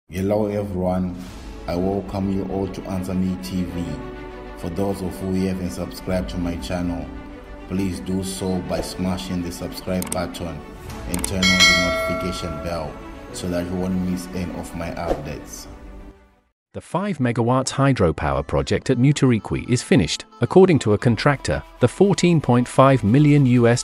Hello everyone, I welcome you all to Answer Me TV. For those of you who haven't subscribed to my channel, please do so by smashing the subscribe button and turn on the notification bell so that you won't miss any of my updates. The 5MW hydropower project at Mutirikwi is finished. According to a contractor, the $14.5 million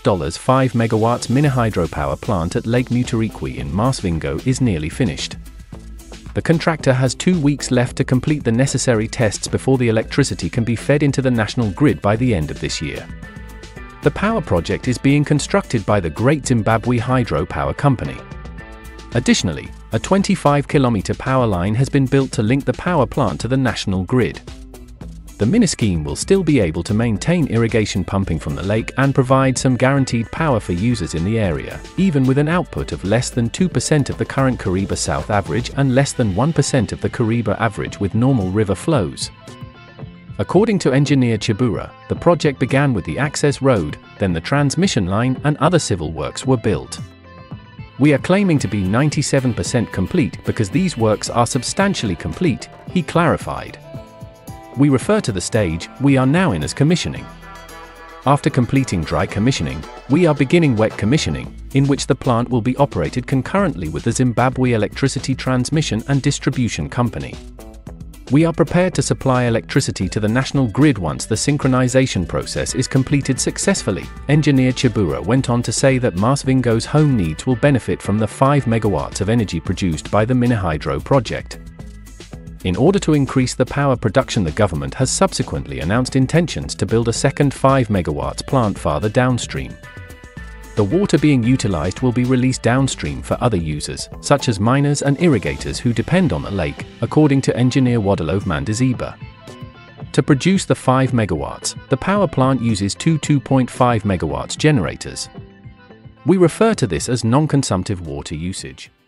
5MW mini hydropower plant at Lake Mutirikwi in Masvingo is nearly finished. The contractor has 2 weeks left to complete the necessary tests before the electricity can be fed into the national grid by the end of this year. The power project is being constructed by the Great Zimbabwe Hydropower Company. Additionally, a 25-kilometer power line has been built to link the power plant to the national grid. The mini scheme will still be able to maintain irrigation pumping from the lake and provide some guaranteed power for users in the area, even with an output of less than 2% of the current Kariba South average and less than 1% of the Kariba average with normal river flows. According to engineer Chibura, the project began with the access road, then the transmission line and other civil works were built. "We are claiming to be 97% complete because these works are substantially complete," he clarified. "We refer to the stage we are now in as commissioning. After completing dry commissioning, we are beginning wet commissioning, in which the plant will be operated concurrently with the Zimbabwe Electricity Transmission and Distribution Company. We are prepared to supply electricity to the national grid once the synchronization process is completed successfully." Engineer Chibura went on to say that Masvingo's home needs will benefit from the 5 megawatts of energy produced by the mini hydro project. In order to increase the power production, the government has subsequently announced intentions to build a second 5 megawatts plant farther downstream. The water being utilized will be released downstream for other users, such as miners and irrigators who depend on the lake, according to engineer Wadilove Mandiziba. To produce the 5 megawatts, the power plant uses two 2.5 megawatts generators. We refer to this as non-consumptive water usage.